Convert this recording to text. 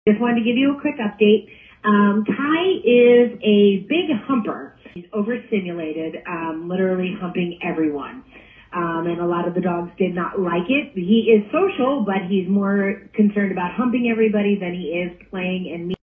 Just wanted to give you a quick update. Kai is a big humper. He's overstimulated, literally humping everyone. And a lot of the dogs did not like it. He is social, but he's more concerned about humping everybody than he is playing and